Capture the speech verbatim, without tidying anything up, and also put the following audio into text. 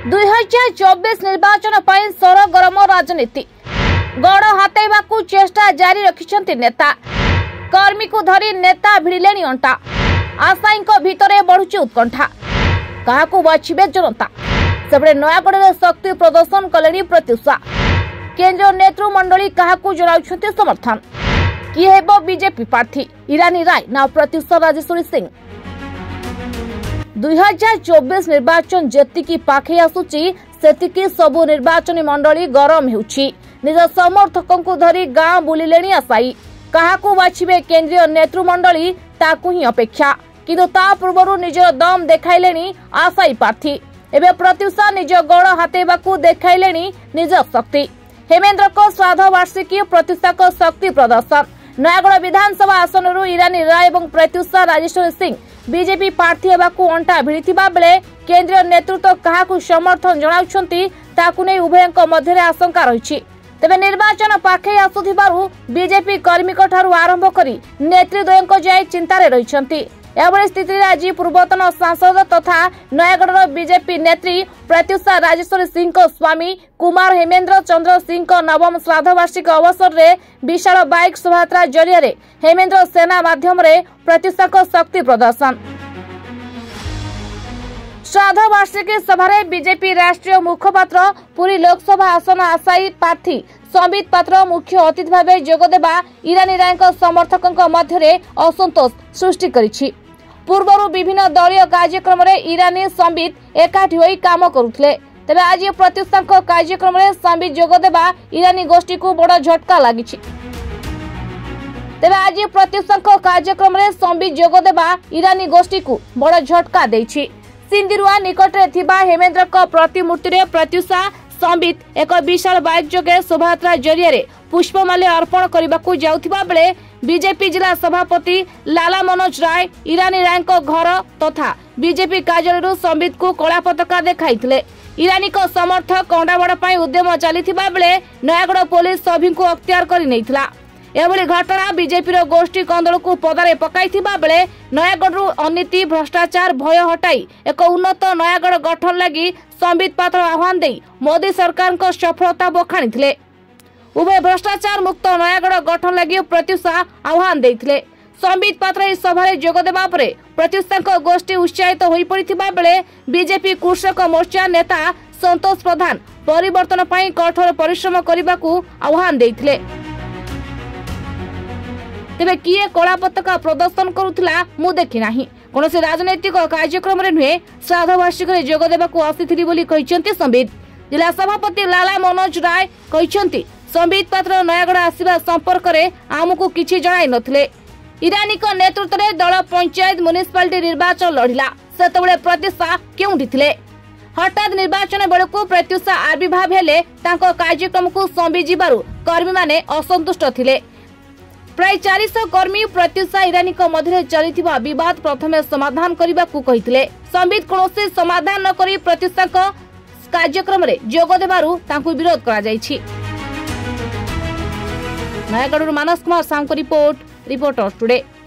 दुई हजार चौबीस निर्वाचन पर सरगरम राजनीति गड़ हाथाइबाकू चेष्टा जारी रखिछन्ति नेता कर्मी को धरी नेता भिड़िलेनी अंटा आशायी भितरे बढ़ुची उत्कंठा काहाकू बाछिबे जनता सेपटे नयागढ़ में शक्ति प्रदर्शन कले प्रत्युषा केंद्र नेतृमंडली काहाकू जणाउछन्ति समर्थन किए हेबो बीजेपी प्रार्थी ईरानी राय ना प्रत्युषा राजेश्वरी सिंह दुई हजार चौबीस निर्वाचन जेतिकी पाखे आसुची सेतिकी सबु निर्वाचनी मंडली गरम हेउछि निज समर्थकों को धरी गांव बुलिलेनी आशायी काहाकू बाछिबे केंद्रीय नेतृमंडली ताकू ही अपेक्षा किंतु ता पूर्वरु निजर दम देखाइलेनी आशायी प्रार्थी एबे प्रत्युषा निज गड़ हाथेबाकू देखाइलेनी निज शक्ति हेमेंद्र को श्राद्ध वार्षिकी प्रत्युषा को शक्ति प्रदर्शन नयागढ़ विधानसभा आसनरू ईरानी राय एवं प्रत्युषा राजेश्वरी सिंह बीजेपी प्रार्थी हेबाकू अंटा भिड़िथिबा बेले केंद्रीय नेतृत्व काहाकू समर्थन जणाउछन्ति ताकू नै उभयଙ୍କ मध्यरे आशंका रहिछि तेबे निर्वाचन पाखे आसुथिबारु बीजेपी कर्मीक ठारू आरंभ करी नेतृद्वयଙ୍କ जाय चिंतारे रहिछन्ति एभଳି स्थितिरे आज पूर्वतन सांसद तथा नयागढ़ बीजेपी नेत्री प्रत्युषा राजेश्वरी सिंह स्वामी कुमार हेमेंद्र चंद्र सिंह नवम श्राद्ध वार्षिक अवसर में विशाल बाइक शोभायात्रा जरिया हेमेंद्र सेना माध्यम प्रत्युषा को शक्ति प्रदर्शन श्राद्ध वार्षिकी सभा बीजेपी राष्ट्रीय मुखपात्र पुरी लोकसभा आसन आशायी प्रार्थी संबित पात्र मुख्य अतिथि भाव जोगदेवा ईरानी राय समर्थकों मध्य असंतोष सृष्टि करिछि पूर्वरु विभिन्न दलीय कार्यक्रम रे ईरानी संबित एकाठी होई काम करुथले तेबे आज प्रत्युषा कार्यक्रम रे संबित जोगदेवा ईरानी गोष्ठी को बड़ झटका लागिछि तेबे आज प्रत्युषा कार्यक्रम रे संबित जोगदेवा ईरानी गोष्ठी को बड़ झटका देछि सिंदिरुआ निकट रे थिबा हेमेंद्र को प्रतिमूर्ति रे प्रत्युषा संबित एक विशाल बाइक जोगे शोभायात्रा जरिया पुष्पमाल्य अर्पण करने जाउथिबा बेले बीजेपी जिला सभापति लाला मनोज राय ईरानी राय घर तथा बीजेपी कार्यालय संबित को कला पताका देखाइथिले ईरानी को समर्थक कंडाबड़ पई उद्यम चलीथिबा बेले नयागढ़ पुलिस सभी को अख्तियार करि नैथिला एभली घटना बीजेपी गोष्ठी कंदल को पदारे पकाइथिबा बेले नयागढ़ अनीति भ्रष्टाचार भय हटाई एक उन्नत नयागढ़ गठन लगी संबित पात्र आह्वान दे मोदी सरकार को सफलता बखाणी उभय भ्रष्टाचार मुक्त नयागढ़ गठन लगी प्रत्युषा आह्वान देथिले संबित पात्र इस सभा जोगदेवा परे प्रत्युषा गोष्ठी उत्साहित होई पड़िथिबा बेले बीजेपी कृषक मोर्चा नेता संतोष प्रधान परिवर्तन पई कठोर परिश्रम करबाकू आह्वान देथिले तेबे किए कला पताका प्रदर्शन करुथिला मु देखि नाही कोनोसी राजनैतिक कार्यक्रम रे नुहे श्राद्ध वार्षिक रे जोग देबाकू आसीथिली बोली कहिसंती संबित जिला सभापति लाला मनोज राय कहिसंती संबित पात्र नयागढ़ आसीबा संपर्क रे आमको किछि जणाई नथिले ईरानी को नेतृत्व रे दल पंचायत म्युनिसिपालिटी निर्वाचन लढिला सेतबेले प्रत्युषा केउंठी थिले हठात निर्वाचन बेलकू प्रत्युषा आविर्भाव हेले तांको कार्यक्रम को संबि जिबारु कर्मी माने असंतुष्ट थिले प्राय चार सौ कर्मी प्रत्युषा ईरानी मध्य चलिथिबा विवाद प्रथमे समाधान करने को कहिथिले संबित कोनोसी समाधान न करी प्रत्युषा कार्यक्रम रे जोग देबारु तांकु विरोध करा जायछि नयागढ़ मानस कुमार सांको रिपोर्ट रिपोर्टर टुडे।